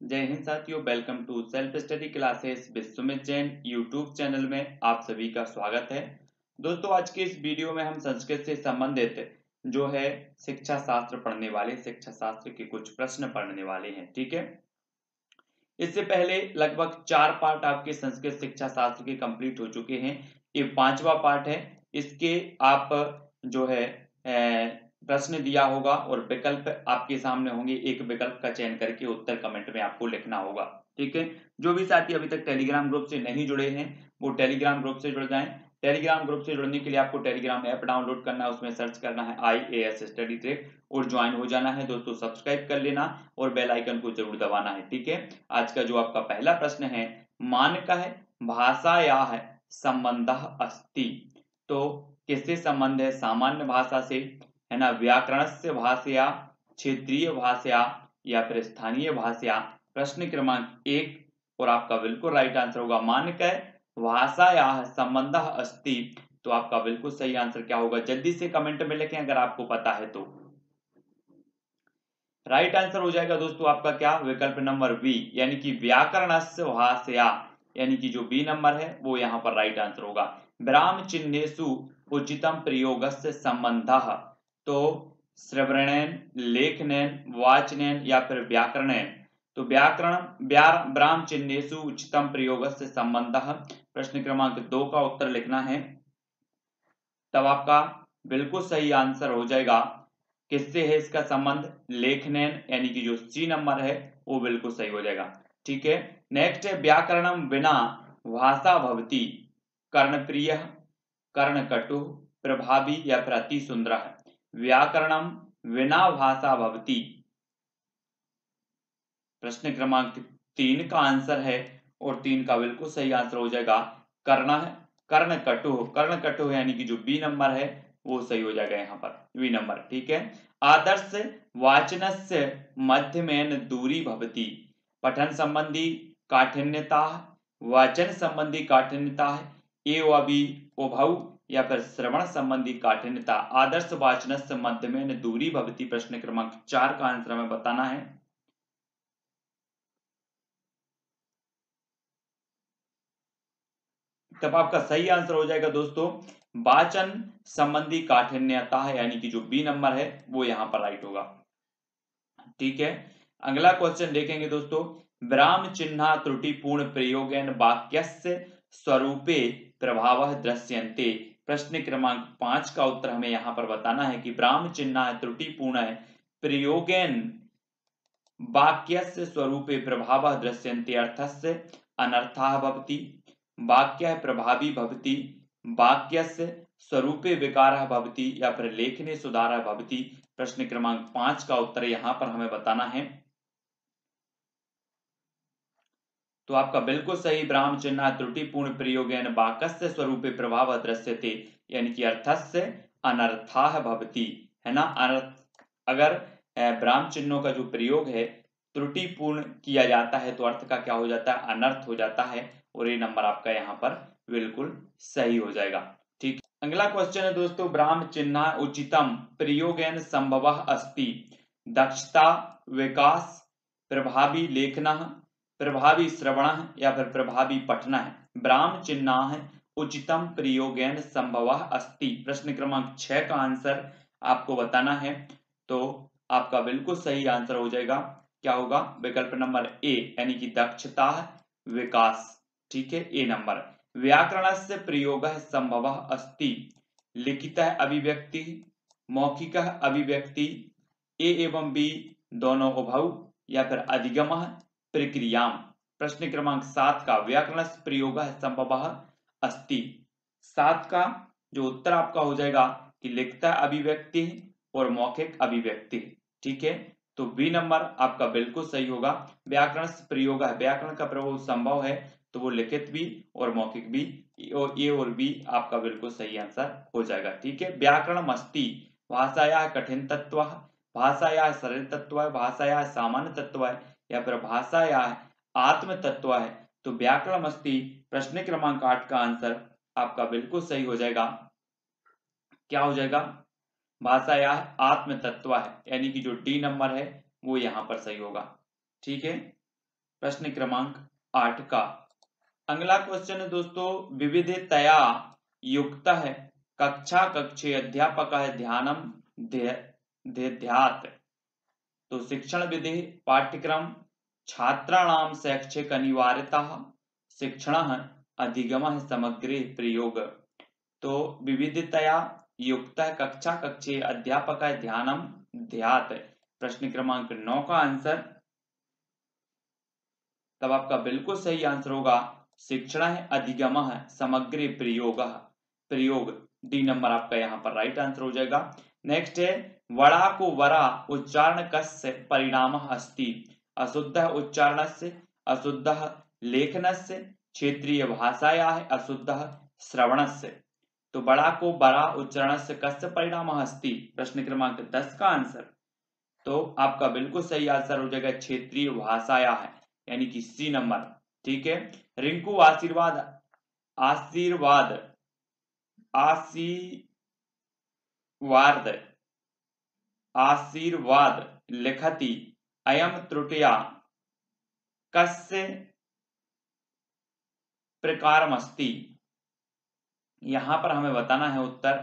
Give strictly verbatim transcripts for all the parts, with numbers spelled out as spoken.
जय हिंद साथियों, welcome to self study classes with Sumit Jain YouTube channel में आप सभी का स्वागत है। दोस्तों, आज के इस वीडियो में हम संस्कृत से संबंधित जो है शिक्षा शास्त्र पढ़ने वाले शिक्षा शास्त्र के कुछ प्रश्न पढ़ने वाले हैं। ठीक है, इससे पहले लगभग चार पार्ट आपके संस्कृत शिक्षा शास्त्र के कंप्लीट हो चुके हैं। ये पांचवा पार्ट है। इसके आप जो है प्रश्न दिया होगा और विकल्प आपके सामने होंगे। एक विकल्प का चयन करके उत्तर कमेंट में आपको लिखना होगा। ठीक है, जो भी साथी अभी तक टेलीग्राम ग्रुप से नहीं जुड़े हैं वो टेलीग्राम ग्रुप से जुड़ जाएं। टेलीग्राम ग्रुप से जुड़ने के लिए आपको टेलीग्राम ऐप डाउनलोड करना है, उसमें सर्च करना है I A S study trick और ज्वाइन हो जाना है। दोस्तों, सब्सक्राइब कर लेना और बेल आइकन को जरूर दबाना है। ठीक है, आज का जो आपका पहला प्रश्न है, मानकः भाषायाः संबंधः अस्ति। तो किससे संबंध है? सामान्य भाषा से, है ना, व्याकरणस्य भाषया, क्षेत्रीय भाषया या फिर स्थानीय भाषया। प्रश्न क्रमांक एक और आपका बिल्कुल राइट आंसर होगा मानकः भाषायाः संबंधः अस्ति। तो आपका बिल्कुल सही आंसर क्या होगा? जल्दी से कमेंट में लिखें अगर आपको पता है तो। राइट आंसर हो जाएगा दोस्तों आपका क्या? विकल्प नंबर बी, यानी कि व्याकरणस्य भाषया, यानी कि जो बी नंबर है वो यहाँ पर राइट आंसर होगा। विराम चिन्हेषु उचितम प्रयोगस्य संबंधः। तो श्रवणेन, लेखनेन, वाचनेन या फिर व्याकरणेन। तो व्याकरण विराम चिन्हेषु उचितम प्रयोगस्य संबंधः। प्रश्न क्रमांक दो का उत्तर लिखना है। तब आपका बिल्कुल सही आंसर हो जाएगा। किससे है इसका संबंध? लेखनेन, यानी कि जो सी नंबर है वो बिल्कुल सही हो जाएगा। ठीक है, नेक्स्ट है व्याकरणम विना भाषा भवति कर्णप्रिय, कर्णकटु, प्रभावी या फिर अति सुंदर। व्याकरणम विना भाषा भवति, प्रश्न क्रमांक तीन का आंसर है और तीन का बिल्कुल सही आंसर हो जाएगा कर्ण कर्णकटु। कर्णकटु यानी कि जो बी नंबर है वो सही हो जाएगा यहाँ पर, बी नंबर। ठीक है, आदर्श वाचनस्य मध्यमेन दूरी भवति। पठन संबंधी काठिन्यता, वाचन संबंधी काठिन्यता, एवं उभौ या फिर श्रवण संबंधी काठिन्यता। आदर्श वाचनस्य मध्यमेन दूरी भवति। प्रश्न क्रमांक चार का आंसर हमें बताना है। तब आपका सही आंसर हो जाएगा दोस्तों वाचन संबंधी काठिन्यता है, यानी कि जो बी नंबर है वो यहां पर राइट होगा। ठीक है, अगला क्वेश्चन देखेंगे दोस्तों। विराम चिन्ह त्रुटिपूर्ण प्रयोगेन वाक्यस्य स्वरूपे प्रभावः दृश्यन्ते। प्रश्न क्रमांक पांच का उत्तर हमें यहां पर बताना है कि विराम चिन्ह त्रुटिपूर्ण है प्रयोगेन वाक्यस्य स्वरूपे प्रभावः दृश्यन्ते अर्थस्य अनर्थः भवति। वाक्य प्रभावी भवति, वाक्यस्य स्वरूपे विकारः भवति या फिर लेखने सुधारः भवति। प्रश्न क्रमांक पांच का उत्तर यहां पर हमें बताना है। तो आपका बिल्कुल सही विराम चिन्ह त्रुटिपूर्ण प्रयोगेन वाक्यस्य स्वरूपे प्रभावः दृश्यते, यानी कि अर्थस्य अनर्थः भवति, है ना। अनर्थ, अगर विराम चिन्हों का जो प्रयोग है त्रुटिपूर्ण किया जाता है तो अर्थ का क्या हो जाता है? अनर्थ हो जाता है। और ये नंबर आपका यहाँ पर बिल्कुल सही हो जाएगा। ठीक, अगला क्वेश्चन है दोस्तों, विराम चिन्ह उचितम प्रयोगेन संभवः अस्ति। दक्षता विकास, प्रभावी लेखन, प्रभावी श्रवण या फिर प्रभावी पठन। विराम चिन्ह उचितम प्रयोगेन संभवः अस्ति। प्रश्न क्रमांक छह का आंसर आपको बताना है। तो आपका बिल्कुल सही आंसर हो जाएगा, क्या होगा? विकल्प नंबर ए, यानी कि दक्षता विकास। ठीक है, ए नंबर। व्याकरणस्य प्रयोगः संभवः अस्ति। लिखितः अभिव्यक्ति, मौखिकः अभिव्यक्ति, ए एवं बी दोनों उभौ या फिर अधिगमः प्रक्रियाम। प्रश्न क्रमांक सात का व्याकरणस्य प्रयोगः संभवः अस्ति। सात का जो उत्तर आपका हो जाएगा कि लिखित अभिव्यक्ति और मौखिक अभिव्यक्ति। ठीक है, तो बी नंबर आपका बिल्कुल सही होगा। व्याकरण प्रयोग है, व्याकरण का प्रयोग संभव है तो वो लिखित भी और मौखिक भी, और ए और बी आपका बिल्कुल सही आंसर हो जाएगा। ठीक है, व्याकरण अस्ति भाषाया कठिन तत्व, भाषाया सरल तत्व है, भाषाया सामान्य तत्व है या फिर भाषाया आत्म तत्व है। तो व्याकरण अस्ति प्रश्न क्रमांक आठ का आंसर आपका बिल्कुल सही हो जाएगा। क्या हो जाएगा? भाषा या आत्म तत्व है, यानी कि जो डी नंबर है वो यहां पर सही होगा। ठीक है, प्रश्न क्रमांक आठ का। अगला क्वेश्चन है दोस्तों, विविधतया युक्त है कक्षा कक्षे अध्यापक है ध्यानम ध्येयात्। तो शिक्षण विधि पाठ्यक्रम छात्राणाम शैक्षिक अनिवार्यता शिक्षण अधिगम समग्रे प्रयोग। तो विविधतया युक्त कक्षा कक्षे अध्यापक ध्यानम ध्यात, प्रश्न क्रमांक नौ का आंसर, तब आपका बिल्कुल सही आंसर होगा शिक्षण अधिगम समग्रे प्रयोग। प्रयोग डी नंबर आपका यहाँ पर राइट आंसर हो जाएगा। नेक्स्ट है वड़ा को वरा उच्चारण कस्य परिणाम अस्ति। अशुद्ध उच्चारण से, अशुद्ध लेखन से, क्षेत्रीय भाषाया है, अशुद्ध श्रवण से। तो बड़ा को बड़ा उच्चारण से कस्य परिणाम अस्ति, प्रश्न क्रमांक दस का आंसर। तो आपका बिल्कुल सही आंसर हो जाएगा क्षेत्रीय भाषाया है, यानी कि सी नंबर। ठीक है। रिंकू आशीर्वाद आशीर्वाद आशीर्वाद आशीर्वाद लिखति अयम त्रुटिया कस्य प्रकारमस्ति। यहां पर हमें बताना है उत्तर।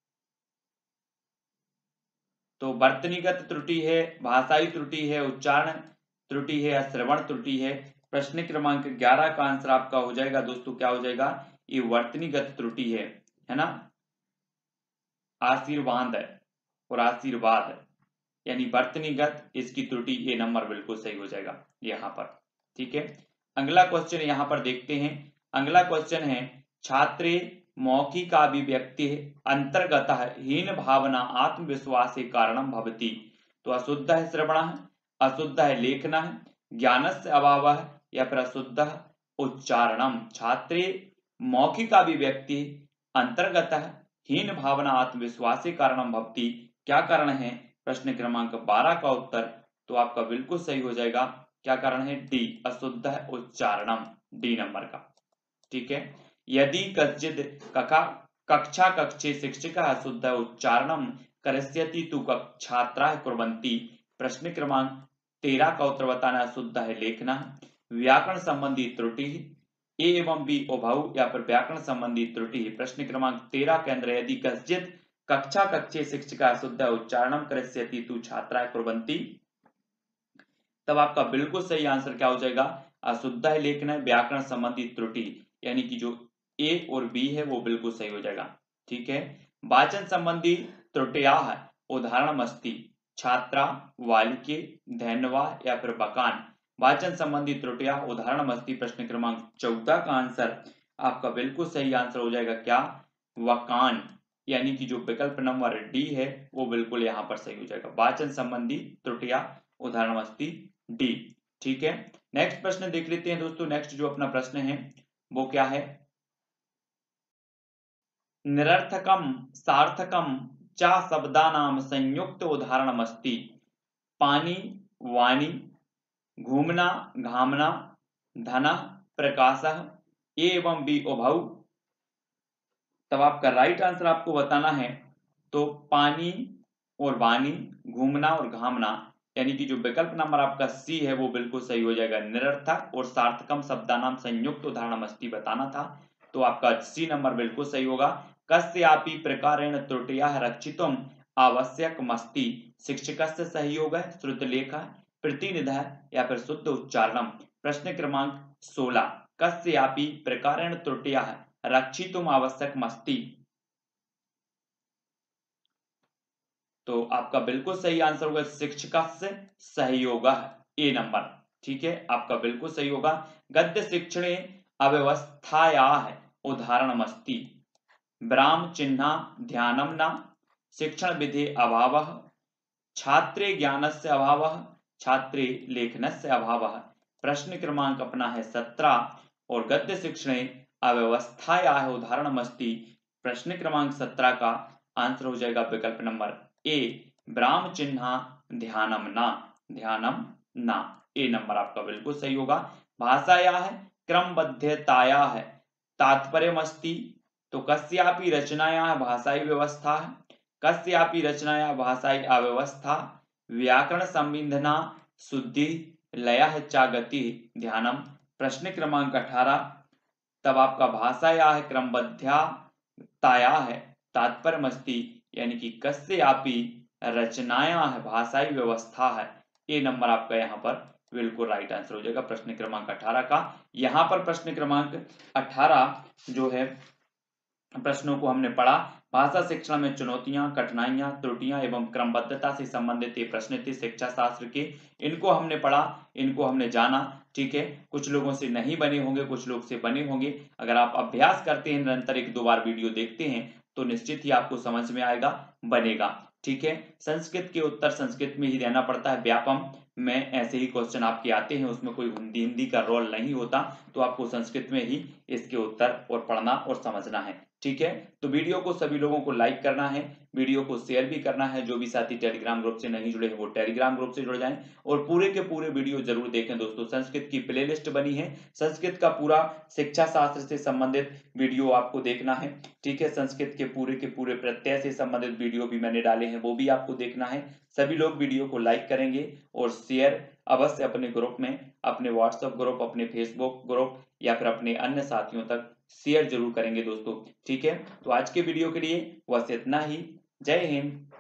तो वर्तनीगत त्रुटि है, भाषाई त्रुटि है, उच्चारण त्रुटि है या श्रवण त्रुटि है। प्रश्न क्रमांक ग्यारह का आंसर आपका हो जाएगा दोस्तों, क्या हो जाएगा, ये वर्तनीगत त्रुटि है, है ना। आशीर्वाद और आशीर्वाद यानी वर्तनीगत, इसकी त्रुटि, ये नंबर बिल्कुल सही हो जाएगा यहाँ पर। ठीक है। अगला क्वेश्चन यहाँ पर देखते हैं। अगला क्वेश्चन है छात्रे मौखिक अभिव्यक्ति अंतर्गत हीन भावना आत्मविश्वास के कारणम भवति। तो अशुद्ध है श्रवण, अशुद्ध है लेखन, ज्ञानस्य अभाव या फिर अशुद्ध उच्चारणम। छात्रे मौखिक अभिव्यक्ति अंतर्गत हीन भावना आत्मविश्वास के कारणम भवति, क्या कारण है, प्रश्न क्रमांक बारह का उत्तर। तो आपका बिल्कुल सही हो जाएगा, क्या कारण है, डी अशुद्ध उच्चारणम, डी नंबर का। ठीक है। यदि कच्चिद कक्षा कक्षा कक्षे शिक्षिका अशुद्ध उच्चारणम करिष्यति तु छात्राः कुर्वन्ति। प्रश्न क्रमांक तेरह का उत्तर बताना है अशुद्ध है लेखना, व्याकरण संबंधी त्रुटि, ए एवं बी उभौ या फिर व्याकरण संबंधी त्रुटि। प्रश्न क्रमांक तेरह के अंदर यदि कश्चित कक्षा कक्षे शिक्षिका अशुद्ध उच्चारणम करिष्यति तु छात्राः कुर्वन्ति, तब आपका बिल्कुल सही आंसर क्या हो जाएगा, अशुद्ध है लेखना, व्याकरण संबंधी त्रुटि, यानी कि जो ए और बी है वो बिल्कुल सही हो जाएगा। ठीक है। वाचन संबंधी त्रुटिया है, उदाहरण मस्ती, छात्रा, वालिके, धैन्यवा या फिर बकान। वाचन संबंधी त्रुटिया, उदाहरण मस्ती, प्रश्न क्रमांक चौदह का आंसर आपका बिल्कुल सही आंसर हो जाएगा क्या, वकान, यानी कि जो विकल्प नंबर डी है वो बिल्कुल यहाँ पर सही हो जाएगा। वाचन संबंधी त्रुटिया, उदाहरण मस्ती, डी। ठीक है। नेक्स्ट प्रश्न देख लेते हैं दोस्तों। नेक्स्ट जो अपना प्रश्न है वो क्या है, निरर्थकम सार्थकम च शब्दानाम संयुक्त उदाहरणमस्ति। पानी, वाणी, घूमना, घामना, धन, प्रकाशः, ए एवं बी उभौ। तब आपका राइट आंसर आपको बताना है। तो पानी और वाणी, घूमना और घामना, यानी कि जो विकल्प नंबर आपका सी है वो बिल्कुल सही हो जाएगा। निरर्थक और सार्थकम शब्दानाम संयुक्त उदाहरणमस्ति बताना था, तो आपका सी नंबर बिल्कुल सही होगा। कस्यापि प्रकारेण त्रुटियाः रक्षितुम् आवश्यकमस्ति। शिक्षकस्य सहयोगः, श्रुतलेखः, प्रतिनिधः या फिर शुद्ध उच्चारणम। प्रश्न क्रमांक सोलह, कस्यापि प्रकारेण त्रुटियाः रक्षितुम् आवश्यकमस्ति। तो आपका बिल्कुल सही आंसर होगा शिक्षकस्य सहयोगः, ए नंबर। ठीक है, आपका बिल्कुल सही होगा। गद्य शिक्षणे अव्यवस्थायाः उदाहरणमस्ति। ब्राह्म चिन्हा ध्यानम न, शिक्षण विधि अभावः, छात्रे ज्ञानस्य अभावः, छात्रे लेखनस्य अभावः। प्रश्न क्रमांक अपना है सत्रह और गद्य शिक्षणे अव्यवस्थायाः उदाहरणमस्ति। प्रश्न क्रमांक सत्रह का आंसर हो जाएगा विकल्प नंबर ए, ब्राह्म चिन्हा ध्यानम न, ध्यानम न, ए नंबर आपका बिल्कुल सही होगा। भाषायाः क्रमबद्धतायाः तात्पर्यमस्ति। तो कस्यापि रचनायाः भाषाई व्यवस्था, कस्यापि रचनायाः भाषाई अव्यवस्था, व्याकरण संबंधना शुद्धि, लयः च गति ध्यानम। प्रश्न क्रमांक अठारह, तब आपका भाषायाः क्रमबद्धातायाः तात्पर्यमस्ति, यानी कि कस्यापि रचनायाः भाषाई व्यवस्था है। ये नंबर आपका यहाँ पर बिल्कुल राइट आंसर हो जाएगा प्रश्न क्रमांक अठारह का। यहाँ पर प्रश्न क्रमांक अठारह जो है प्रश्नों को हमने पढ़ा, भाषा शिक्षण में चुनौतियां, कठिनाइयां, त्रुटियां एवं क्रमबद्धता से संबंधित ये प्रश्न थे शिक्षा शास्त्र के। इनको हमने पढ़ा, इनको हमने जाना, ठीक है। कुछ लोगों से नहीं बने होंगे, कुछ लोग से बने होंगे। अगर आप अभ्यास करते हैं, निरंतर एक दो बार वीडियो देखते हैं, तो निश्चित ही आपको समझ में आएगा, बनेगा, ठीक है। संस्कृत के उत्तर संस्कृत में ही देना पड़ता है। व्यापम में ऐसे ही क्वेश्चन आपके आते हैं, उसमें कोई हिंदी हिंदी का रोल नहीं होता, तो आपको संस्कृत में ही इसके उत्तर और पढ़ना और समझना है, ठीक है। तो वीडियो को सभी लोगों को लाइक करना है, वीडियो को शेयर भी करना है। जो भी साथी टेलीग्राम ग्रुप से नहीं जुड़े हैं वो टेलीग्राम ग्रुप से जुड़ जाएं और पूरे के पूरे वीडियो जरूर देखें दोस्तों। संस्कृत की प्लेलिस्ट बनी है, संस्कृत का पूरा शिक्षा शास्त्र से संबंधित वीडियो आपको देखना है, ठीक है। संस्कृत के पूरे के पूरे प्रत्यय से संबंधित वीडियो भी मैंने डाले हैं, वो भी आपको देखना है। सभी लोग वीडियो को लाइक करेंगे और शेयर अवश्य अपने ग्रुप में, अपने व्हाट्सएप ग्रुप, अपने फेसबुक ग्रुप या फिर अपने अन्य साथियों तक शेयर जरूर करेंगे दोस्तों, ठीक है। तो आज के वीडियो के लिए बस इतना ही। जय हिंद।